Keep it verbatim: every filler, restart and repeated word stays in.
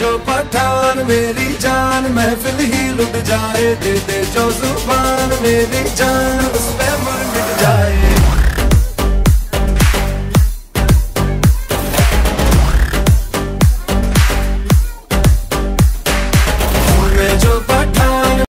जो पठान मेरी जान, महफिल ही लुट जाए, दे दे जो जुबान मेरी जान, उस पे मुड़ मिट जाए।